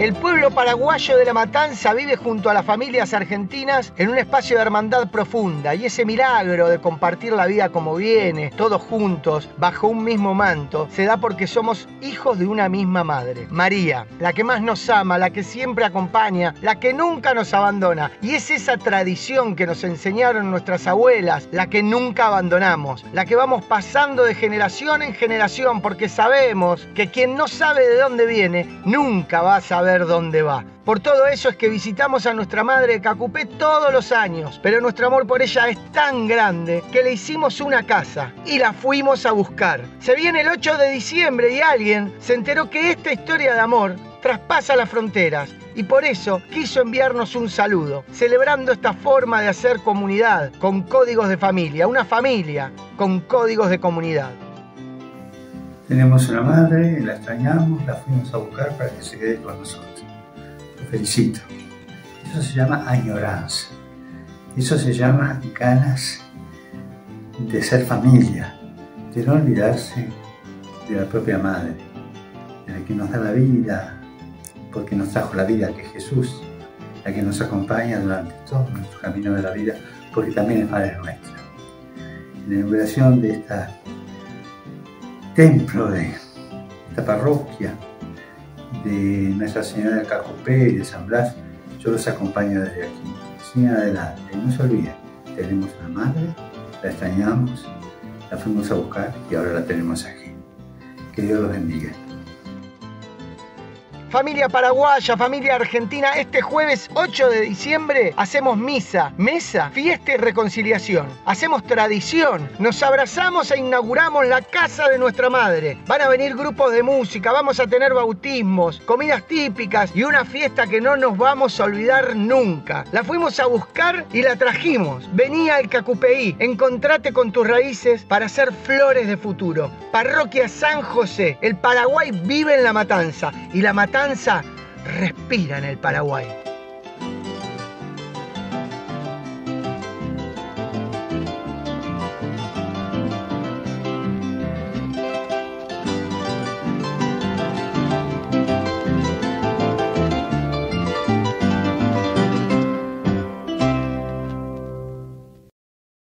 El pueblo paraguayo de La Matanza vive junto a las familias argentinas en un espacio de hermandad profunda, y ese milagro de compartir la vida como viene, todos juntos, bajo un mismo manto, se da porque somos hijos de una misma madre, María, la que más nos ama, la que siempre acompaña, la que nunca nos abandona, y es esa tradición que nos enseñaron nuestras abuelas, la que nunca abandonamos, la que vamos pasando de generación en generación, porque sabemos que quien no sabe de dónde viene, nunca va a saber dónde va. Por todo eso es que visitamos a nuestra madre de Cacupé todos los años, pero nuestro amor por ella es tan grande que le hicimos una casa y la fuimos a buscar. Se viene el 8 de diciembre y alguien se enteró que esta historia de amor traspasa las fronteras y por eso quiso enviarnos un saludo, celebrando esta forma de hacer comunidad con códigos de familia, una familia con códigos de comunidad. Tenemos una madre, la extrañamos, la fuimos a buscar para que se quede con nosotros. Lo felicito. Eso se llama añoranza. Eso se llama ganas de ser familia, de no olvidarse de la propia madre, de la que nos da la vida, porque nos trajo la vida, que es Jesús, la que nos acompaña durante todo nuestro camino de la vida, porque también es madre nuestra. En la inauguración de esta templo, de esta parroquia de Nuestra Señora de Cacupé y de San Blas, yo los acompaño desde aquí. Sigan adelante, no se olviden, tenemos una madre, la extrañamos, la fuimos a buscar y ahora la tenemos aquí. Que Dios los bendiga. Familia paraguaya, familia argentina, este jueves 8 de diciembre hacemos misa, mesa, fiesta y reconciliación. Hacemos tradición, nos abrazamos e inauguramos la casa de nuestra madre. Van a venir grupos de música, vamos a tener bautismos, comidas típicas y una fiesta que no nos vamos a olvidar nunca. La fuimos a buscar y la trajimos. Vení al Cacupeí, encontrate con tus raíces para hacer flores de futuro. Parroquia San José, el Paraguay vive en La Matanza y La Matanza respira en el Paraguay.